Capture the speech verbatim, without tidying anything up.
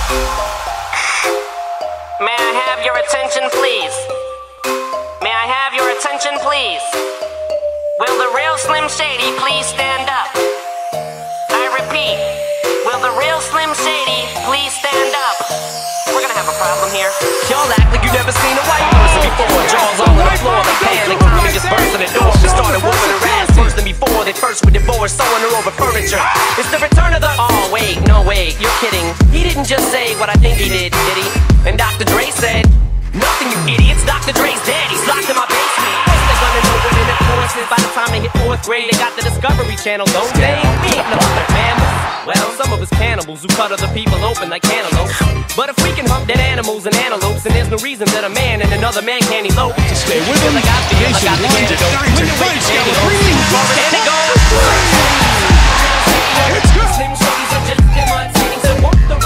May I have your attention, please? May I have your attention, please? Will the real Slim Shady please stand up? I repeat, will the real Slim Shady please stand up? We're gonna have a problem here. Y'all act like you never seen a white person before. Jaws all on the floor, they panic. Women just burst in the door. Just started whooping her ass worse than before. They first were divorced, sewing her over furniture. It's the return of the... Oh, wait, no, wait, you're kidding. He didn't just say what I think he did, did he? And Doctor Dre said, nothing, you idiots. Doctor Dre's dead. He's locked in my basement. They're gonna know what in the courses. By the time they hit fourth grade, they got the Discovery Channel, don't they? We ain't no other mammals. Well, some of us cannibals who cut other people open like cantaloupes. But if we can hunt dead animals and antelopes, then there's no reason that a man and another man can't elope. To stay with them, I got the, I got the antidote. When you're ready, and it goes. Slim Shadys are just imitating, so won't the